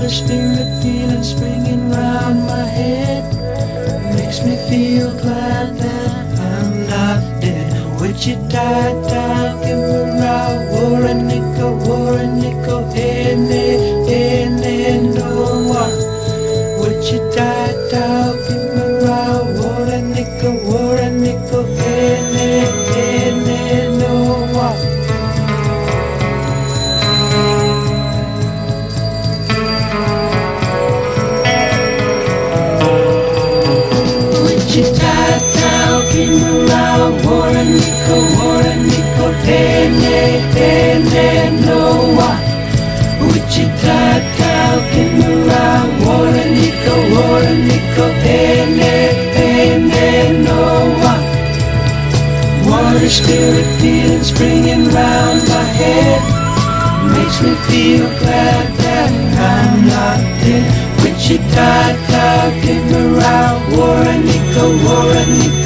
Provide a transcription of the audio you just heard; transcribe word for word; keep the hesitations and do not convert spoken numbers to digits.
Water spirit feeling springing round my head makes me feel glad that I'm not dead. Wichita, Kimura, Warrenica, Warrenica, Ene, Ene, Noa. Wichita, Kimura, Warrenica, Warrenica, Ene, Ene, Noa. Wichita, Kimura, Warrenica, Warrenica, Ene, Ene, Noa. Wichita, Kimura, Warrenica, Warrenica, Ene, Ene, Noa. Water spirit feeling springing round my head makes me feel glad that I'm not dead. Wichita, Kimura, Warrenica, Warrenica.